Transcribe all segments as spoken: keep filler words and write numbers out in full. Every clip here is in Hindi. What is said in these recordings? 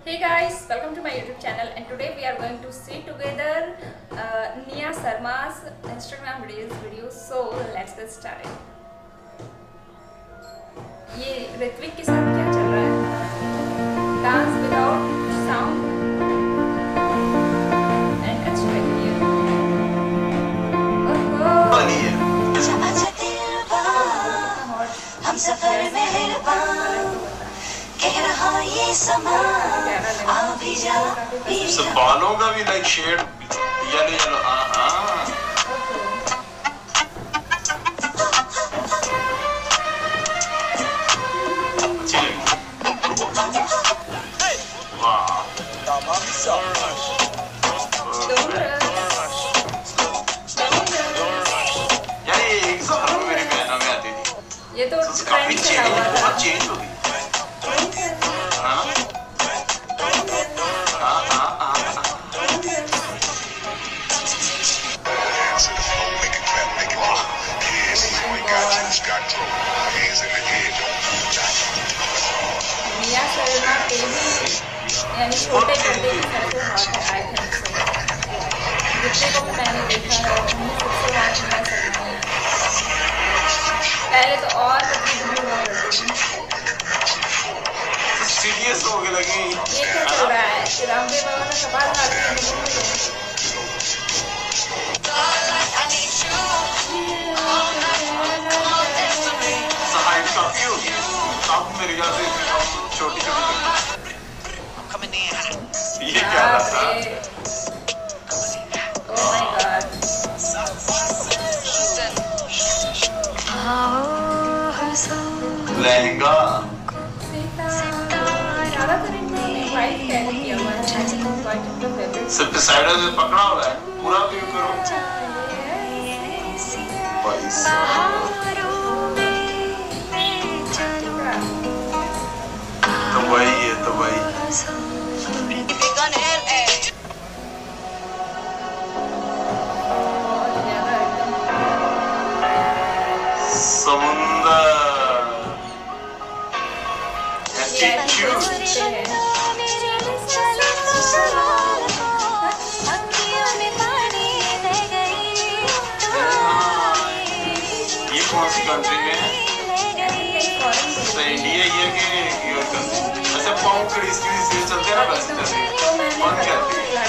Hey guys, welcome to my YouTube channel and today we are going to see together uh, Nia Sharma's Instagram videos. videos. So let's get started. ये ऋत्विक के साथ क्या चल रहा है? Dance without sound and it's very clear. हम सफर में कह रहा ये समा आ भी जा सब बालों का भी लाइक शेड येलो येलो हाँ हाँ यार ये एक सौ हर मेरी बहनों में आती थी। ये तो काफी चेंज बहुत चेंज हो गई। निया शर्मा के भी यानी छोटे बंदे की सबसे हॉट है आई थिंक सो। जितने को भी मैंने देखा है उनमें सबसे हॉट निया शर्मा है। पहले तो और पतली दुबली हुआ करती थी। सीरियस हो गए लगी। ये क्या चल रहा है? रामदेव बाबा का सवाल हाथ में नहीं सहायक काफी होगी। आप मेरे ख्याल से छोटी छोटी ये क्या था? Oh my God. लहंगा सिर्फ साइडर से पकड़ा हुआ है पूरा व्यू करो पैसा तो वही है तो वही समुंदर ये कौन सी कंट्री में है? इंडिया ये के यूएस कंट्री ऐसे पाउंड कड़ी इसकी सीरीज चलते हैं ना बस चलते कौन कहती है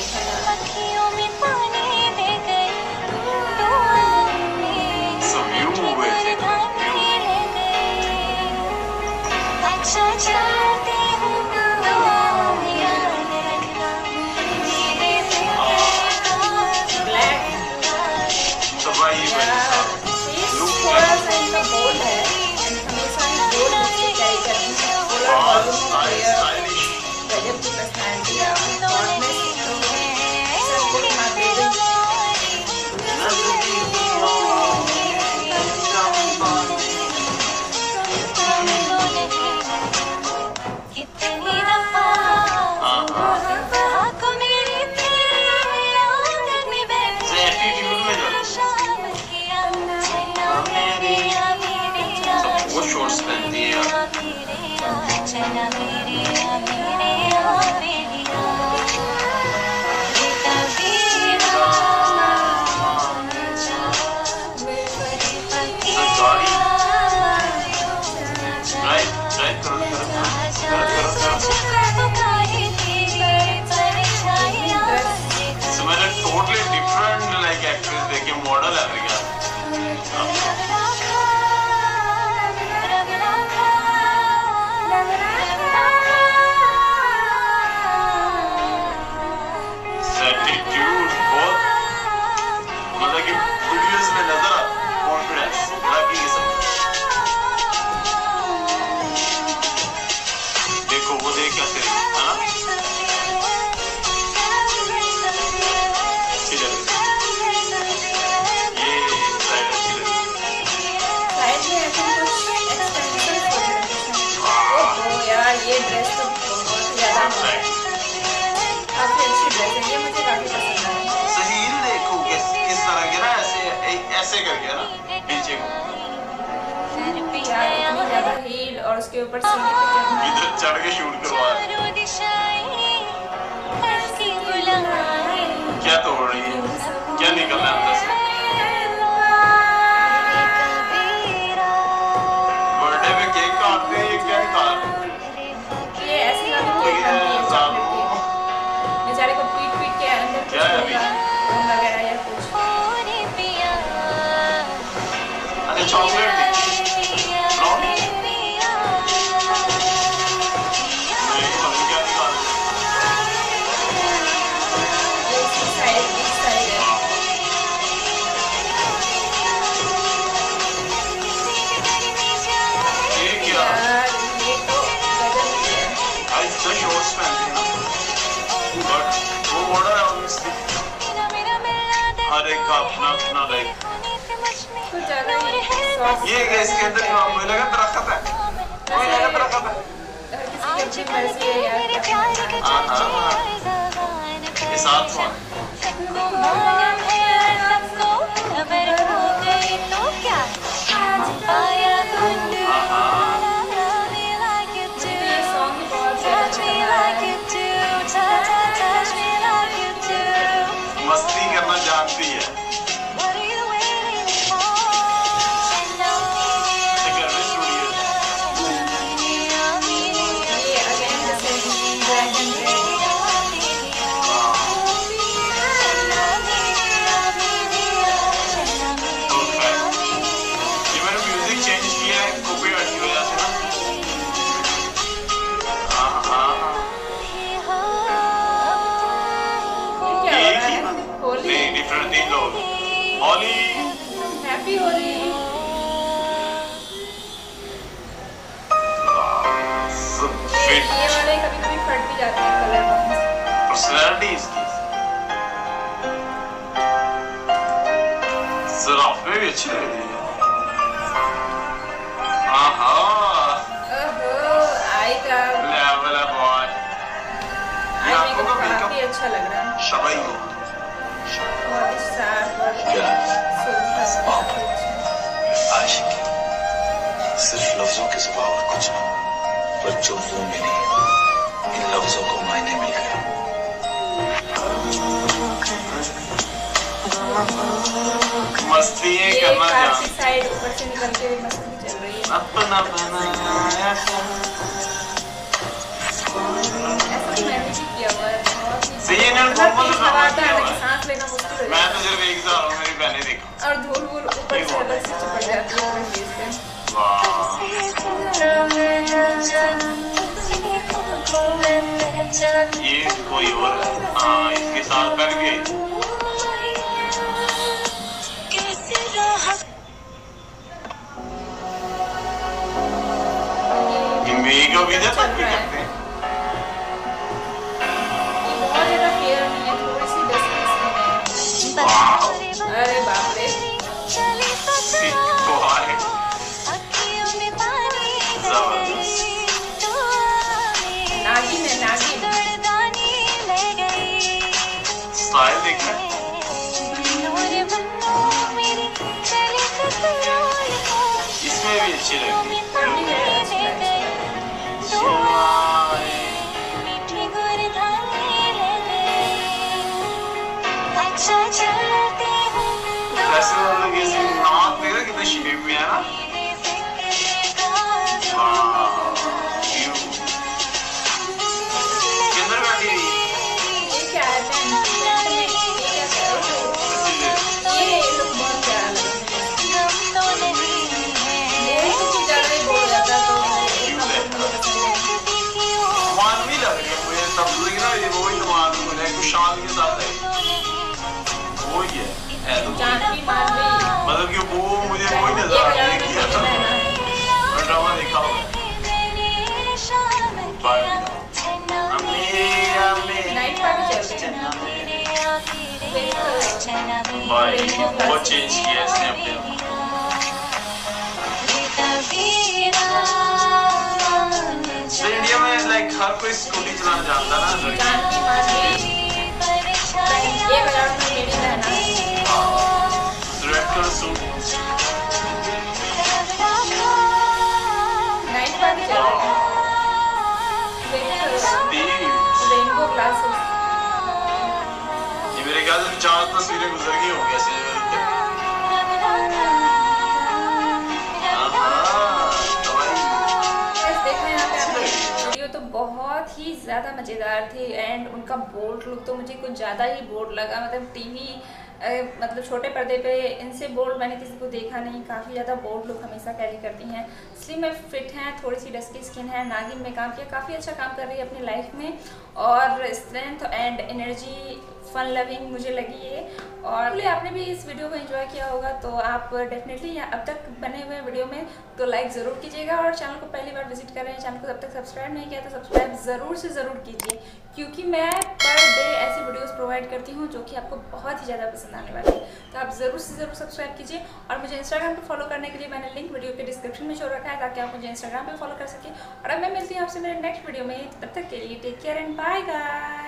सब व्यू हुए थे तो भाई थोड़ा सा इनका बोल है हमेशा ही बोल मुझसे कैरी करती है बोला वॉल्यूम स्टाइलिश गजब की पर्सनालिटी है ऑनेस्ट सब कुछ मार्केटिंग वो शॉर्ट्स पहनती है मैंने टोटली डिफरेंट लाइक एक्ट्रेस देखे मॉडल है मेरे ख्याल एटीट्यूड बहुत मतलब कि वीडियोस में नजर आता कॉन्फिडेंस बाकी ये सब देखो वो देख क्या तेरी हाँ किधर ये साइड अच्छी लगी साइड में ऐसे कुछ एक्सटेंशन ओहो यार ये ड्रेस तो बहुत ज्यादा काफी अच्छी ड्रेस है ये मुझे काफी पसंद है सही देखो किस किस तरह के ना ऐसे ऐसे करके ना पीछे को यार इतनी ज्यादा हील और उसके ऊपर सीढ़ी पे चढ़ना इधर चढ़ के शूट करवा हर एक का अपना अपना लाइक कुछ ज़्यादा ही सॉफ्ट। ये इसके अंदर मुझे लगा दरख्त है, मुझे लगा दरख्त है। हर किसी की अपनी मर्जी है यार क्या करना है। हाँ हाँ ये साथ में मस्ती करना जानती है। हैप्पी होली। ये वाले कभी कभी फट भी जाते हैं कलर बॉक्स। पर्सनालिटी इसकी ज़राफ़ में भी अच्छी लग रही है। आहा ओहो आई का लेवल है बॉय। ये आपको का मेकअप काफी अच्छा लग रहा है। शबाई को बहुत ही साफ और आशिकी सिर्फ लफ्जों के सिवा और कुछ नहीं, पर जो वो मिली इन लफ्जों को मायने मिल गया। मस्ती करना काफी साइड ऊपर से निकलते हुए मस्ती चल रही है। अपना बनाया ऐसा मैंने भी किया हुआ है। सही है ना, बहुत सांस लेना मुश्किल है। मैं तो सिर्फ एक बार मेरी बहनें देखा और धूल वूल ऊपर से अलग से चिपक जाती है अपने फेस पे। ये कोई और है। हाँ इसके साथ बैठ गई। मेकअप इधर तक भी करते हैं। बहुत ज़्यादा फेयर नहीं है, थोड़ी सी डस्टी स्किन है। अरे बाप रे नागिन है नागिन। स्टाइल देखना इसमें भी अच्छी लगती है। करनी है अच्छी लगती है। वैसे वो लोग ये नाक देखा कितना शेप में है ना। किधर बैठी है ये क्या है पेन पेन में ये क्या है? ये लोग बहुत प्यारा लग रहा है। ये तो कुछ ज़्यादा ही बोल जाता तो इतना मुझे पसंद है। मानवी लग रही है मुझे तब लगी ना, ये वही तो मानवी है कुछ शान के साथ है वो ही है। जानवी मानवी मतलब कि वो मुझे वही नजर आ रही है किया था और ड्रामा देखा होगा। नाइट पार्टी चल रही है ना। भाई बहुत चेंज किया इसने अपने आप। तो इंडिया में लाइक हर कोई स्कूटी चलाना जानता ना लड़की। जानवी मानवी एक हजार में मेरी बहना red colour suit night party चल रही है। Rainbow classes. ये मेरे ख्याल से चार तस्वीरें गुजर गई होंगी ऐसे। वीडियो तो बहुत ही ज़्यादा मज़ेदार थी एंड उनका बोल्ड लुक तो मुझे कुछ ज़्यादा ही बोल्ड लगा। मतलब टीवी मतलब छोटे पर्दे पे इनसे बोल्ड मैंने किसी को देखा नहीं। काफ़ी ज़्यादा बोल्ड लुक हमेशा कैरी करती हैं। स्लिम में फिट हैं, थोड़ी सी डस्की स्किन है। नागिन में काम किया, काफ़ी अच्छा काम कर रही है अपनी लाइफ में और strength and energy fun loving मुझे लगी है। और आपने भी इस वीडियो को एंजॉय किया होगा तो आप डेफिनेटली अब तक बने हुए वीडियो में तो लाइक ज़रूर कीजिएगा, और चैनल को पहली बार विजिट कर रहे हैं, चैनल को जब तक सब्सक्राइब नहीं किया तो सब्सक्राइब ज़रूर से ज़रूर कीजिए, क्योंकि मैं पर डे ऐसी वीडियोस प्रोवाइड करती हूँ जो कि आपको बहुत ही ज़्यादा पसंद आने वाली है। तो आप ज़रूर से ज़रूर सब्सक्राइब कीजिए, और मुझे इंस्टाग्राम पर फॉलो करने के लिए मैंने लिंक वीडियो के डिस्क्रिप्शन में छोड़ रखा है, ताकि आप मुझे इंस्टाग्राम पर फॉलो कर सकें। और अब मैं मिलती हूँ आपसे मेरे नेक्स्ट वीडियो में, तब तक के लिए take care and bye guys.